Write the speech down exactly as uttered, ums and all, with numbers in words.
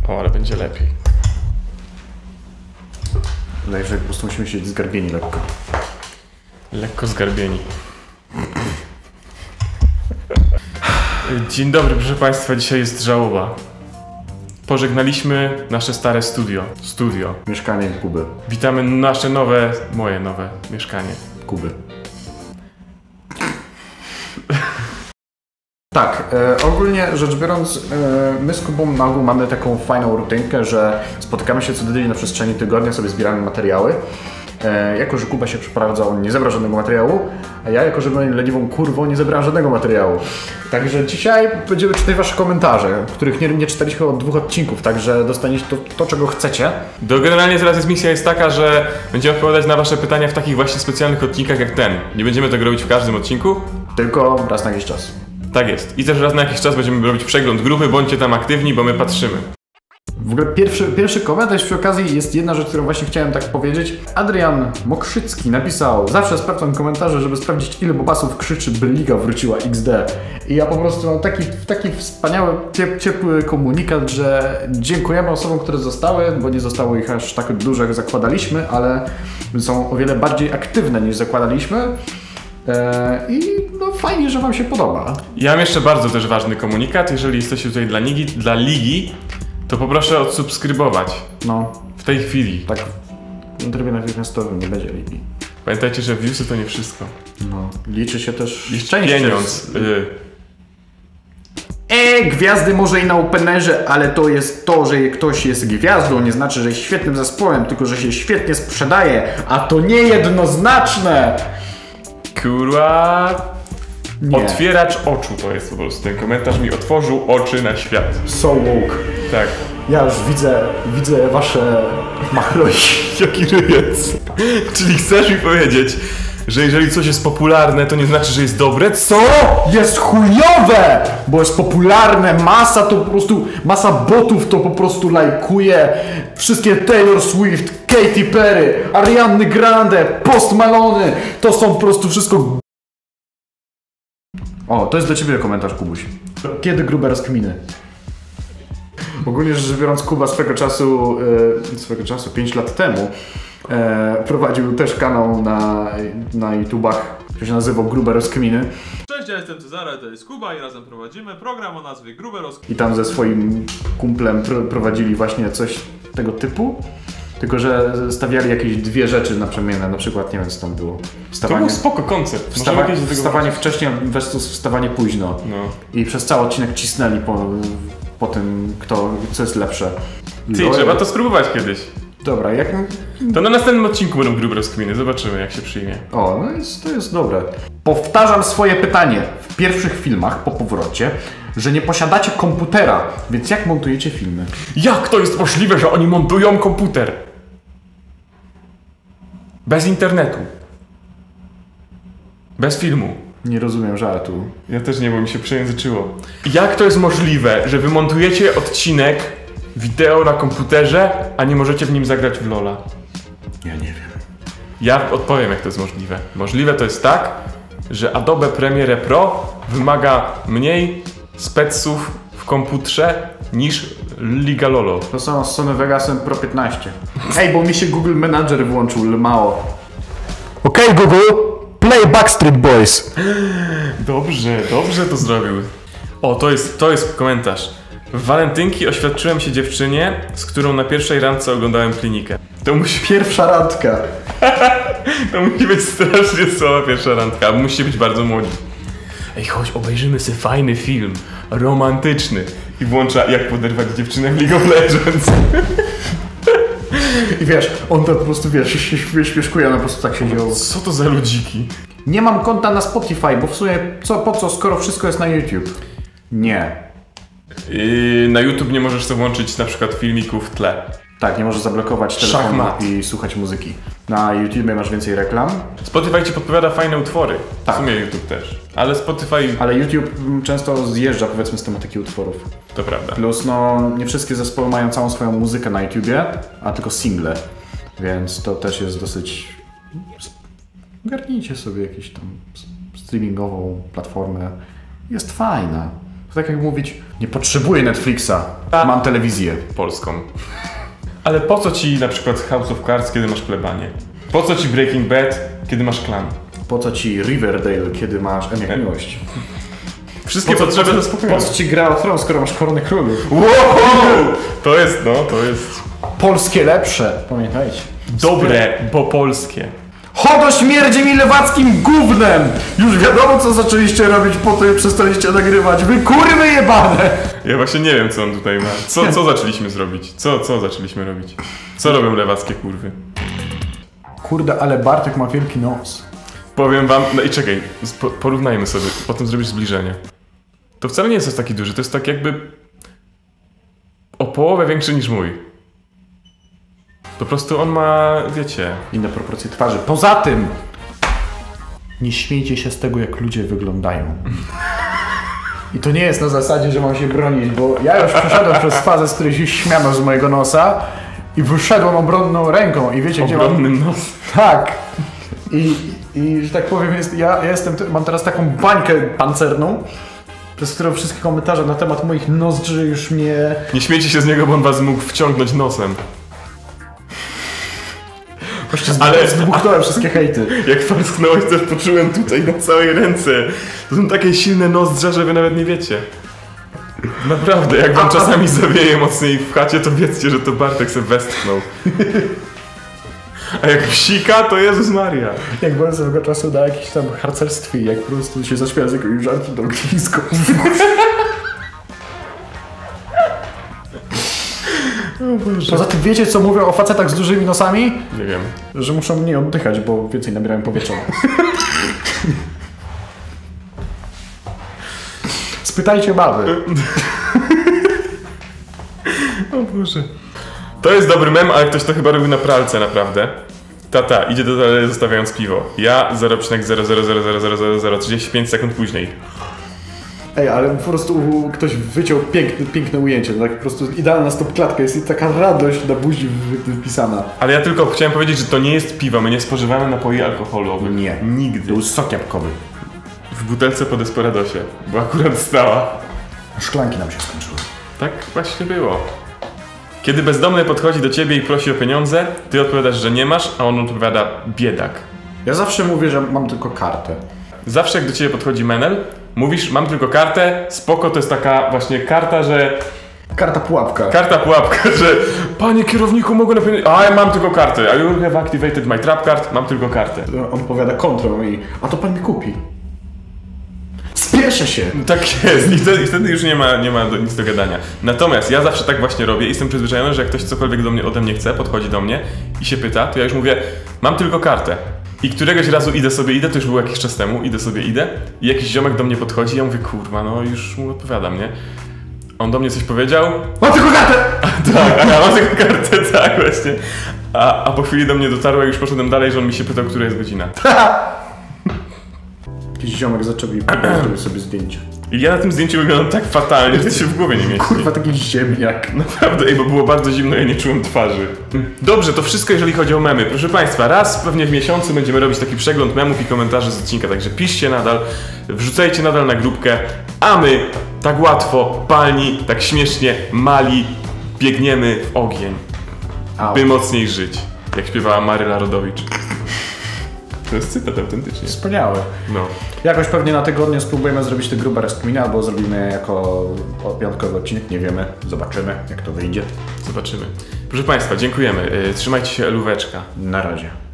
O, ale będzie lepiej. Wydaje się, że po prostu musimy siedzieć zgarbieni lekko. Lekko zgarbieni. Dzień dobry, proszę Państwa, dzisiaj jest żałoba. Pożegnaliśmy nasze stare studio. Studio. Mieszkanie Kuby. Witamy nasze nowe, moje nowe mieszkanie. Kuby. Tak, e, ogólnie rzecz biorąc, e, my z Kubą na ogół mamy taką fajną rutynkę, że spotykamy się co tydzień na przestrzeni tygodnia, sobie zbieramy materiały. E, jako, że Kuba się przeprowadzał, nie zebrał żadnego materiału, a ja, jako, że byłem leniwą kurwą, nie zebrałem żadnego materiału. Także dzisiaj będziemy czytać wasze komentarze, których nie, nie czytaliśmy od dwóch odcinków, także dostaniecie to, to, czego chcecie. Do generalnie teraz jest misja jest taka, że będziemy odpowiadać na wasze pytania w takich właśnie specjalnych odcinkach jak ten. Nie będziemy tego robić w każdym odcinku. Tylko raz na jakiś czas. Tak jest. I też raz na jakiś czas będziemy robić przegląd grupy, bądźcie tam aktywni, bo my patrzymy. W ogóle pierwszy, pierwszy komentarz przy okazji jest jedna rzecz, którą właśnie chciałem tak powiedzieć. Adrian Mokrzycki napisał: zawsze sprawdzam komentarze, żeby sprawdzić, ile bobasów krzyczy, by liga wróciła iks de. I ja po prostu mam taki, taki wspaniały, ciepły komunikat, że dziękujemy osobom, które zostały, bo nie zostało ich aż tak dużo, jak zakładaliśmy, ale są o wiele bardziej aktywne niż zakładaliśmy. I no fajnie, że wam się podoba. Ja mam jeszcze bardzo też ważny komunikat. Jeżeli jesteście tutaj dla ligi, dla ligi to poproszę odsubskrybować. No. W tej chwili. Tak w trybie natychmiastowym nie będzie ligi. Pamiętajcie, że viewsy to nie wszystko. No. Liczy się też pieniądz. Y E, gwiazdy może i na openerze, ale to jest to, że ktoś jest gwiazdą, nie znaczy, że jest świetnym zespołem, tylko że się świetnie sprzedaje, a to niejednoznaczne. Kurwa. Nie. Otwieracz oczu to jest po prostu. Ten komentarz mi otworzył oczy na świat. So woke. Tak. Ja już widzę, widzę wasze machloi. Jaki ryjec. Czyli chcesz mi powiedzieć, że jeżeli coś jest popularne, to nie znaczy, że jest dobre? Co? Jest chujowe! Bo jest popularne, masa to po prostu, masa botów to po prostu lajkuje. Wszystkie Taylor Swift, Katy Perry, Ariany Grande, Post Malone, to są po prostu wszystko... O, to jest dla ciebie komentarz, Kubuś. Kiedy grube rozkminy? Ogólnie rzecz biorąc, Kuba swego czasu, e, swego czasu, pięć lat temu, e, prowadził też kanał na, na YouTubach, który się nazywał Grube Rozkminy. Cześć, ja jestem Cezary, to jest Kuba i razem prowadzimy program o nazwie Grube Rozkminy. I tam ze swoim kumplem pr prowadzili właśnie coś tego typu, tylko że stawiali jakieś dwie rzeczy naprzemienne, na przykład, nie wiem co tam było. Wstawanie, to był spoko koncept. Wstawa wstawanie wcześniej versus wstawanie późno. No. I przez cały odcinek cisnęli po, po tym, kto, co jest lepsze. Ty, Do... trzeba to spróbować kiedyś. Dobra, jak... To na następnym odcinku będą grube rozkminy, zobaczymy jak się przyjmie. O, no jest, to jest dobre. Powtarzam swoje pytanie w pierwszych filmach po powrocie, że nie posiadacie komputera, więc jak montujecie filmy? Jak to jest możliwe, że oni montują komputer? Bez internetu. Bez filmu. Nie rozumiem żartu. Ja też nie, bo mi się przejęzyczyło. Jak to jest możliwe, że wy montujecie odcinek wideo na komputerze, a nie możecie w nim zagrać w lola? Ja nie wiem. Ja odpowiem, jak to jest możliwe. Możliwe to jest tak, że Adobe Premiere Pro wymaga mniej speców w komputerze niż Liga Lolo. To samo z Sony Vegasem Pro piętnaście. Ej, bo mi się Google Manager włączył, mało. Okej, okay, Google, play Backstreet Boys. Dobrze, dobrze to zrobił. O, to jest, to jest komentarz. W walentynki oświadczyłem się dziewczynie, z którą na pierwszej randce oglądałem klinikę. To musi... Pierwsza randka. To musi być strasznie słaba pierwsza randka, albo musicie być bardzo młodzi. Ej, chodź, obejrzymy sobie fajny film, romantyczny. I włącza Jak poderwać dziewczynę w League of Legends. I wiesz, on to po prostu, wiesz, się śmieszkuje, ona po prostu tak się działo. Co to za ludziki? Nie mam konta na Spotify, bo w sumie co, po co, skoro wszystko jest na YouTube? Nie. Yy, na YouTube nie możesz sobie włączyć na przykład filmików w tle. Tak, nie możesz zablokować telefonu Szachmat. i słuchać muzyki. Na YouTubie masz więcej reklam. Spotify ci podpowiada fajne utwory. Tak. W sumie YouTube też. Ale Spotify... Ale YouTube często zjeżdża, powiedzmy, z tematyki utworów. To prawda. Plus, no, nie wszystkie zespoły mają całą swoją muzykę na YouTubie, a tylko single. Więc to też jest dosyć... Ogarnijcie sobie jakąś tam streamingową platformę. Jest fajna. To tak jak mówić, nie potrzebuję Netflixa, A. mam telewizję. Polską. Ale po co ci na przykład House of Cards, kiedy masz plebanie? Po co ci Breaking Bad, kiedy masz klan? Po co ci Riverdale, kiedy masz M jak miłość? Wszystkie Po co, potrzeby po, co, zaspokojone. po co ci gra o Tron, skoro masz Koronę Królów? Wow! To jest, no, to jest Polskie lepsze, pamiętajcie. dobre, bo polskie. Chodo śmierdzi mi lewackim gównem! Już wiadomo, co zaczęliście robić po tym, jak przestaliście nagrywać. Wy kurwy jebane! Ja właśnie nie wiem, co on tutaj ma. Co, co zaczęliśmy zrobić? Co, co zaczęliśmy robić? Co robią lewackie kurwy? Kurde, ale Bartek ma wielki nos. Powiem wam, no i czekaj, po, porównajmy sobie, potem zrobisz zbliżenie. To wcale nie jest aż taki duży, to jest tak jakby o połowę większy niż mój. Po prostu on ma, wiecie... Inne proporcje twarzy. Poza tym, nie śmiejcie się z tego, jak ludzie wyglądają. I to nie jest na zasadzie, że mam się bronić, bo ja już przeszedłem przez fazę, z której się śmiano z mojego nosa i wyszedłem obronną ręką i wiecie, gdzie mam... Obronny nos. Tak. I, I że tak powiem, jest, ja, ja jestem, mam teraz taką bańkę pancerną, przez którą wszystkie komentarze na temat moich nozdrzy już mnie... Nie śmiejcie się z niego, bo on was mógł wciągnąć nosem. Właśnie Ale- zbuchnąłem wszystkie hejty. Jak parsknąłeś, też poczułem tutaj na całej ręce. To są takie silne nozdrza, że wy nawet nie wiecie. Naprawdę, jak wam czasami zawieje mocniej w chacie, to wiedzcie, że to Bartek se westchnął. A jak psika, to Jezus Maria. Jak byłem swego czasu na jakimś tam harcerstwie, jak po prostu się zaśmiałem z jakiegoś żartu do ognisko. Poza tym wiecie, co mówią o facetach z dużymi nosami? Nie wiem. Że muszą mniej oddychać, bo więcej nabierają powietrza. Spytajcie baby. O Boże. To jest dobry mem, ale ktoś to chyba robił na pralce, naprawdę. Tata, idzie do toalety zostawiając piwo. Ja zero przecinek zero zero zero zero zero zero zero trzydzieści pięć sekund później. Ej, ale po prostu ktoś wyciął piękne, piękne ujęcie. Tak po prostu idealna stopklatka jest i taka radość na buzi wy- wypisana. Ale ja tylko chciałem powiedzieć, że to nie jest piwo, my nie spożywamy napoi alkoholowych. Nie. Nigdy. To był sok jabłkowy. W butelce po Desperadosie, bo akurat stała. Szklanki nam się skończyły. Tak właśnie było. Kiedy bezdomny podchodzi do ciebie i prosi o pieniądze, ty odpowiadasz, że nie masz, a on odpowiada biedak. Ja zawsze mówię, że mam tylko kartę. Zawsze jak do ciebie podchodzi menel, mówisz, mam tylko kartę, spoko, to jest taka właśnie karta, że... Karta pułapka. Karta pułapka, że panie kierowniku, mogę na pieniądze... A ja mam tylko kartę. I you have activated my trap card, mam tylko kartę. On powiada kontrą i... A to pan mi kupi. Spieszę się. Tak jest i wtedy, i wtedy już nie ma, nie ma do, nic do gadania. Natomiast ja zawsze tak właśnie robię i jestem przyzwyczajony, że jak ktoś cokolwiek do mnie, ode mnie chce, podchodzi do mnie i się pyta, to ja już mówię, mam tylko kartę. I któregoś razu idę sobie, idę, to już było jakiś czas temu, idę sobie, idę i jakiś ziomek do mnie podchodzi i ja mówię, kurwa, no już mu odpowiadam, nie? On do mnie coś powiedział, Mam tylko kartę! tak, a ja mam tylko kartę, tak właśnie. A, a po chwili do mnie dotarło, jak już poszedłem dalej, że on mi się pytał, która jest godzina. Jakiś ziomek zaczął mi zrobił sobie zdjęcie. I ja na tym zdjęciu wyglądam tak fatalnie, że to się w głowie nie mieści. Kurwa, taki ziemniak. Naprawdę, ej, bo było bardzo zimno i ja nie czułem twarzy. Dobrze, to wszystko jeżeli chodzi o memy. Proszę Państwa, raz pewnie w miesiącu będziemy robić taki przegląd memów i komentarzy z odcinka, także piszcie nadal, wrzucajcie nadal na grupkę, a my tak łatwo, palni, tak śmiesznie, mali, biegniemy w ogień, Au. by mocniej żyć, jak śpiewała Maryla Rodowicz. To jest cytat autentycznie. Wspaniałe. No. Jakoś pewnie na tygodniu spróbujemy zrobić te grube rozkminy, albo zrobimy jako piątkowy odcinek, nie wiemy. Zobaczymy, jak to wyjdzie. Zobaczymy. Proszę Państwa, dziękujemy. Yy, Trzymajcie się, elóweczka. Na razie.